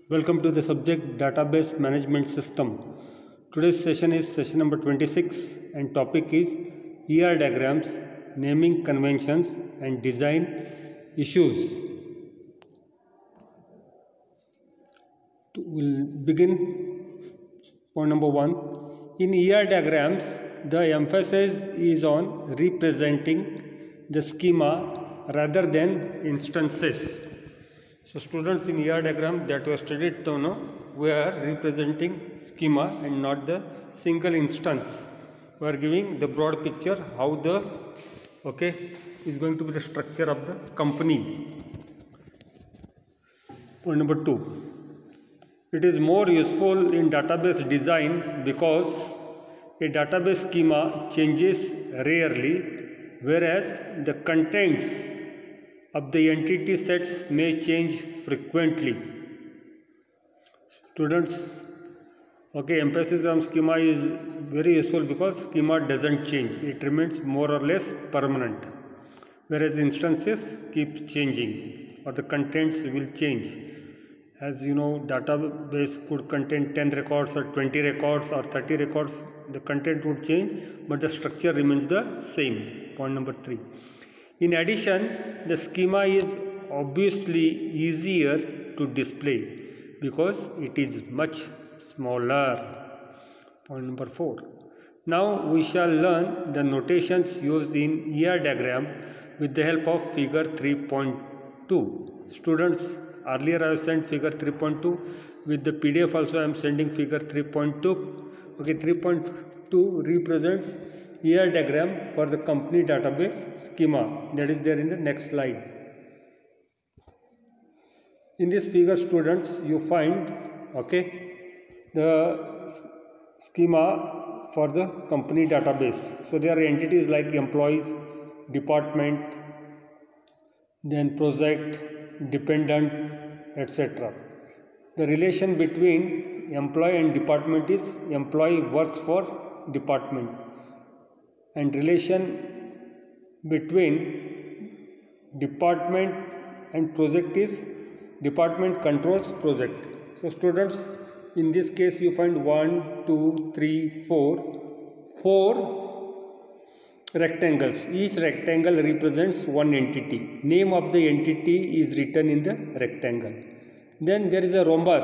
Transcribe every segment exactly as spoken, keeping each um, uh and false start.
Welcome to the subject Database Management System. Today's session is session number twenty-six and topic is E R diagrams, naming conventions and design issues. We'll begin point number one. In E R diagrams, the emphasis is on representing the schema rather than instances. So students, in E R diagram that we have studied to know, we are representing schema and not the single instance. We are giving the broad picture how the okay is going to be the structure of the company. Point number two. It is more useful in database design because a database schema changes rarely, whereas the contents of the entity sets may change frequently. Students, okay, emphasis on schema is very useful because schema doesn't change. It remains more or less permanent, whereas instances keep changing or the contents will change. As you know, database could contain ten records or twenty records or thirty records. The content would change, but the structure remains the same. Point number three. In addition, the schema is obviously easier to display because it is much smaller. Point number four. Now we shall learn the notations used in E R diagram with the help of figure three point two. Students, earlier I have sent figure three point two. With the P D F also I am sending figure three point two. Okay, three point two represents E R diagram for the company database schema that is there in the next slide. In this figure, students, you find okay the schema for the company database. So there are entities like employees, department, then project, dependent, et cetera. The relation between employee and department is employee works for department, and relation between department and project is department controls project. So students, in this case you find one, two, three, four, four rectangles. Each rectangle represents one entity. Name of the entity is written in the rectangle. Then there is a rhombus,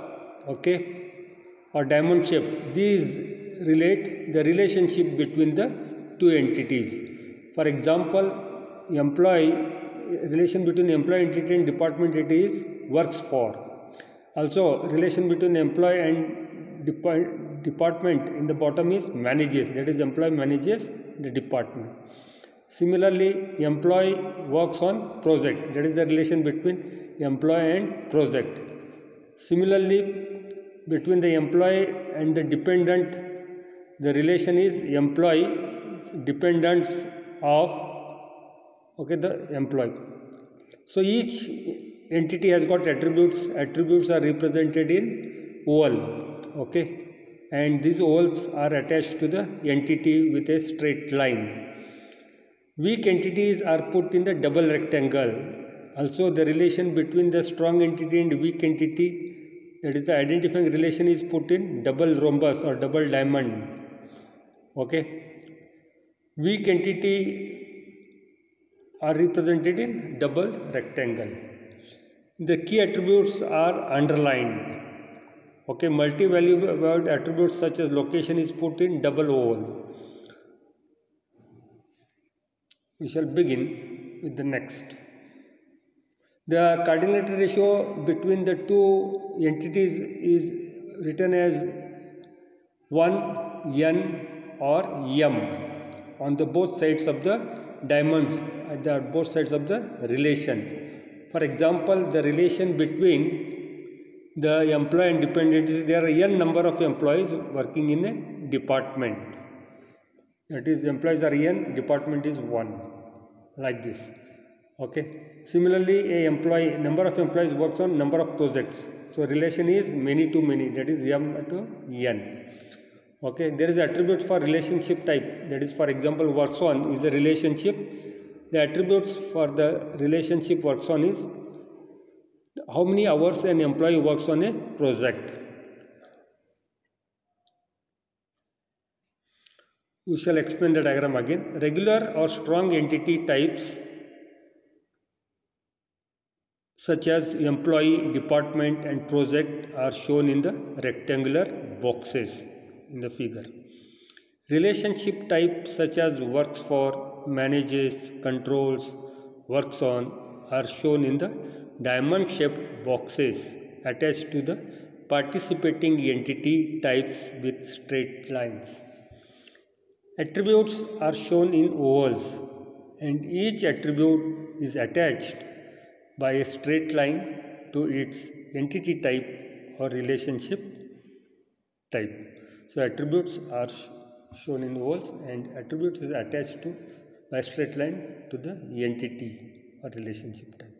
okay, or diamond shape. These relate the relationship between the two entities. For example, employee, relation between employee entity and department entity is works for. Also, relation between employee and dep department in the bottom is manages, that is employee manages the department. Similarly, employee works on project, that is the relation between employee and project. Similarly, between the employee and the dependent, the relation is employee dependents of okay the employee. So each entity has got attributes. Attributes are represented in oval, okay, and these ovals are attached to the entity with a straight line. Weak entities are put in the double rectangle. Also, the relation between the strong entity and weak entity, that is the identifying relation, is put in double rhombus or double diamond, okay. Weak entity are represented in double rectangle. The key attributes are underlined. Okay, multi-value attributes such as location is put in double oval. We shall begin with the next. The cardinality ratio between the two entities is written as one, n or m on the both sides of the diamonds at the both sides of the relation. For example, the relation between the employee and dependent is there are n number of employees working in a department. That is, employees are n, department is one, like this. Okay. Similarly, a employee number of employees works on number of projects. So relation is many to many, that is m to n. Okay, there is attributes for relationship type, that is, for example, works on is a relationship. The attributes for the relationship works on is how many hours an employee works on a project. We shall explain the diagram again. Regular or strong entity types such as employee, department and project are shown in the rectangular boxes in the figure. Relationship type such as works for, manages, controls, works on are shown in the diamond shaped boxes attached to the participating entity types with straight lines. Attributes are shown in ovals and each attribute is attached by a straight line to its entity type or relationship type. So attributes are sh shown in ovals and attributes is attached to by straight line to the entity or relationship type.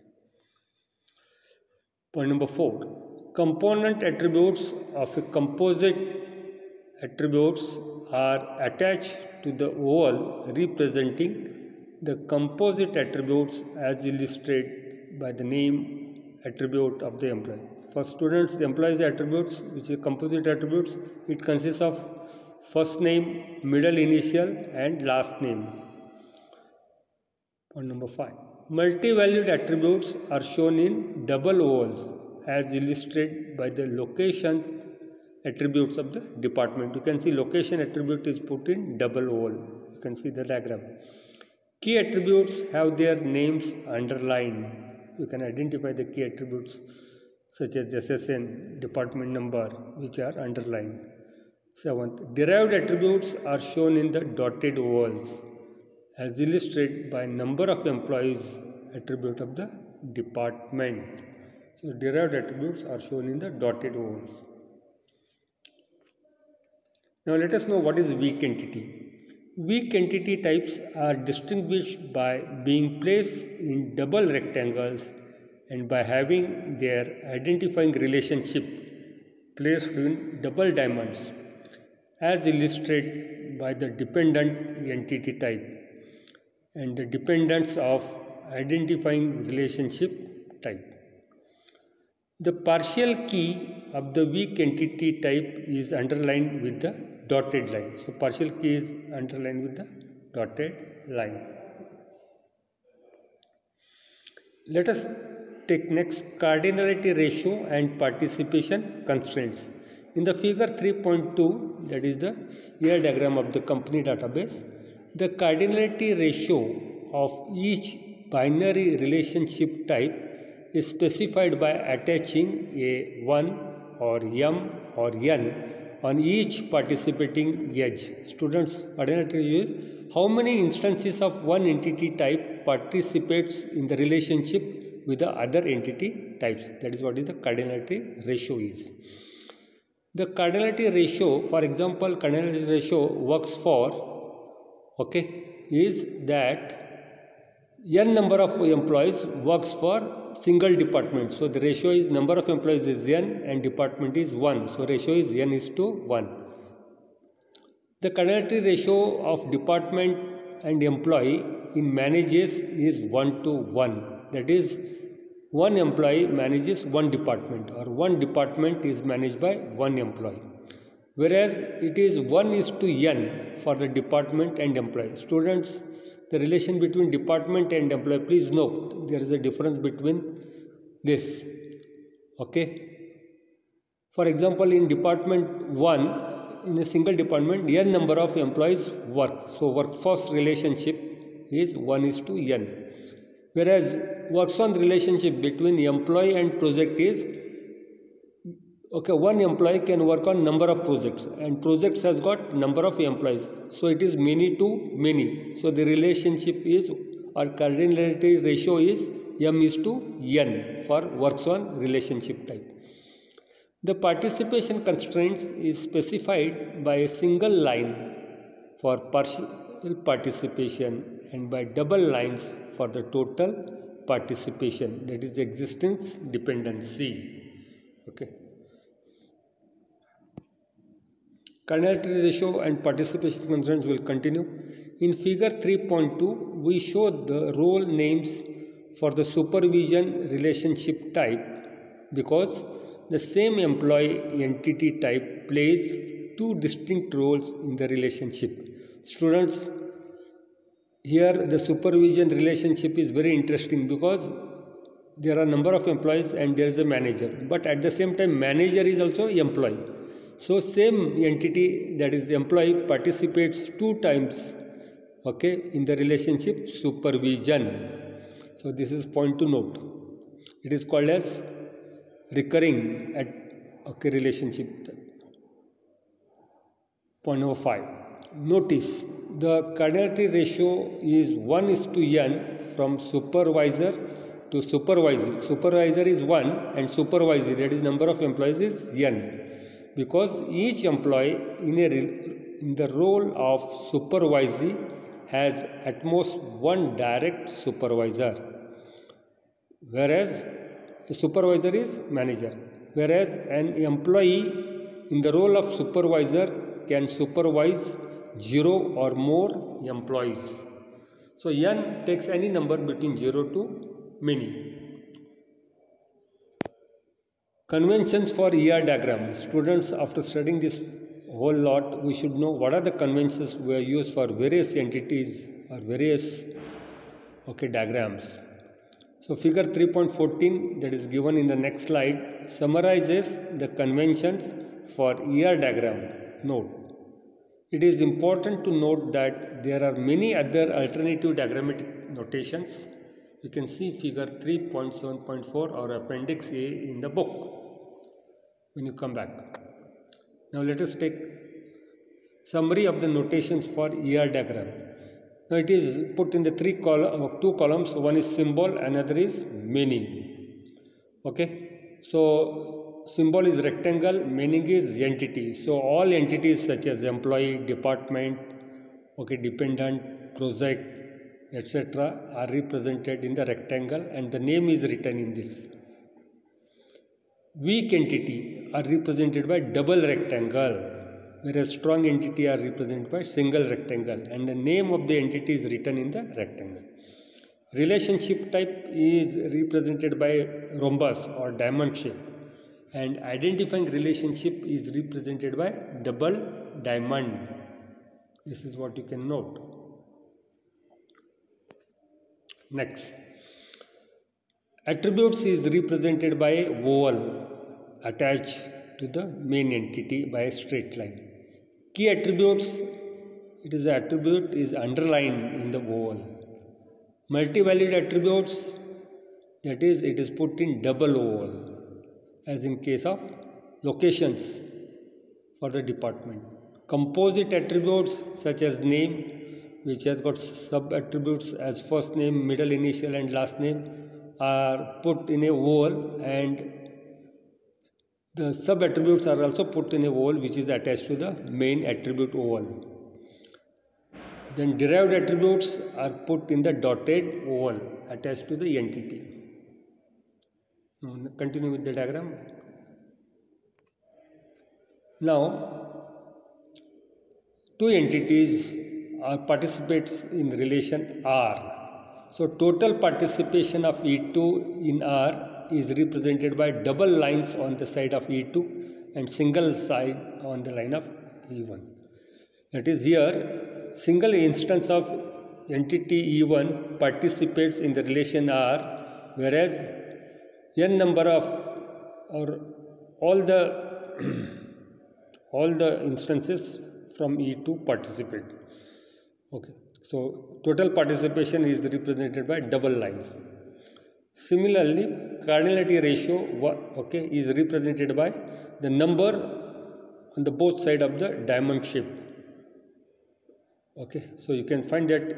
Point number four. Component attributes of a composite attributes are attached to the oval representing the composite attributes as illustrated by the name attribute of the employee. For students, the employee's attributes, which is composite attributes, it consists of first name, middle initial and last name. Point number five. Multi-valued attributes are shown in double ovals as illustrated by the locations attributes of the department. You can see location attribute is put in double oval. You can see the diagram. Key attributes have their names underlined. You can identify the key attributes such as S S N, department number, which are underlined. Seventh, derived attributes are shown in the dotted ovals as illustrated by number of employees attribute of the department. So derived attributes are shown in the dotted ovals. Now let us know what is weak entity. Weak entity types are distinguished by being placed in double rectangles and by having their identifying relationship placed in double diamonds as illustrated by the dependent entity type and the dependents of identifying relationship type. The partial key of the weak entity type is underlined with the dotted line. So partial key is underlined with the dotted line. Let us take next cardinality ratio and participation constraints. In the figure three point two, that is the year diagram of the company database, the cardinality ratio of each binary relationship type is specified by attaching a one or m or n on each participating edge. Students, cardinality ratio is how many instances of one entity type participates in the relationship with the other entity types. That is what is the cardinality ratio is. The cardinality ratio, for example, cardinality ratio works for, okay, is that n number of employees works for single department. So the ratio is number of employees is n and department is one. So ratio is n is to one. The cardinality ratio of department and employee in manages is one to one. That is, one employee manages one department or one department is managed by one employee. Whereas it is one is to n for the department and employee. Students, the relation between department and employee, please note there is a difference between this. Okay. For example, in department one, in a single department, n number of employees work. So workforce relationship is one is to n. Whereas works on relationship between employee and project is, okay, one employee can work on number of projects and projects has got number of employees. So it is many to many. So the relationship is, or cardinality ratio is m is to n for works on relationship type. The participation constraints is specified by a single line for partial participation and by double lines for the total participation, that is existence dependency. Okay. Cardinality ratio and participation constraints will continue. In figure three point two, we show the role names for the supervision relationship type because the same employee entity type plays two distinct roles in the relationship. Students, here the supervision relationship is very interesting because there are number of employees and there is a manager, but at the same time manager is also employee. So same entity, that is employee, participates two times, okay, in the relationship supervision. So this is point to note. It is called as recurring at okay relationship. Point number five. Notice the cardinality ratio is one is to n from supervisor to supervisee. Supervisor is one and supervisee, that is number of employees, is n, because each employee in a in the role of supervisee has at most one direct supervisor, whereas a supervisor is manager, whereas an employee in the role of supervisor can supervise zero or more employees. So n takes any number between zero to many. Conventions for E R diagram. Students, after studying this whole lot, we should know what are the conventions we are used for various entities or various okay diagrams. So figure three point fourteen, that is given in the next slide, summarizes the conventions for E R diagram. Note, it is important to note that there are many other alternative diagrammatic notations. You can see figure three point seven point four or appendix A in the book when you come back. Now let us take summary of the notations for E R diagram. Now it is put in the three column, two columns. One is symbol, another is meaning. Okay, so symbol is rectangle, meaning is entity. So all entities such as employee, department, okay, dependent, project, et cetera are represented in the rectangle and the name is written in this. Weak entity are represented by double rectangle, whereas strong entity are represented by single rectangle and the name of the entity is written in the rectangle. Relationship type is represented by rhombus or diamond shape, and identifying relationship is represented by double diamond. This is what you can note. Next, attributes is represented by a oval attached to the main entity by a straight line. Key attributes, it is an attribute is underlined in the oval. Multi-valued attributes, that is it is put in double oval, as in case of locations for the department. Composite attributes such as name, which has got sub attributes as first name, middle initial and last name, are put in a oval, and the sub attributes are also put in a oval which is attached to the main attribute oval. Then derived attributes are put in the dotted oval attached to the entity. Now continue with the diagram. Now two entities are participates in relation R. So total participation of E two in R is represented by double lines on the side of E two and single side on the line of E one. That is, here single instance of entity E one participates in the relation R, whereas n number of or all the all the instances from E two participate. Okay, so total participation is represented by double lines. Similarly, cardinality ratio okay is represented by the number on the both side of the diamond shape. Okay, so you can find that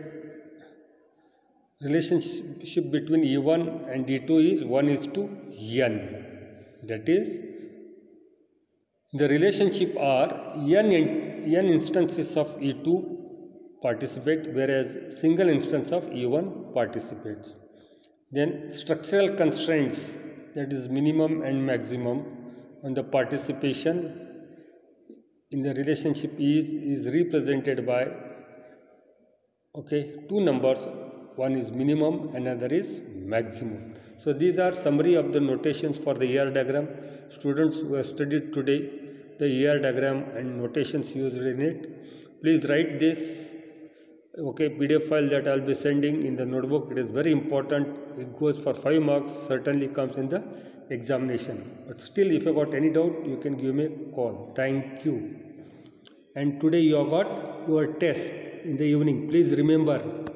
relationship between E one and E two is one is to n. That is, the relationship are n, n instances of E two participate, whereas single instance of E one participates. Then structural constraints, that is minimum and maximum on the participation in the relationship is is represented by okay two numbers, one is minimum, another is maximum. So these are summary of the notations for the E R diagram. Students who have studied today the E R diagram and notations used in it, please write this okay P D F file that I will be sending in the notebook. It is very important. It goes for five marks, certainly comes in the examination. But still, if you got any doubt, you can give me a call. Thank you. And today you have got your test in the evening. Please remember,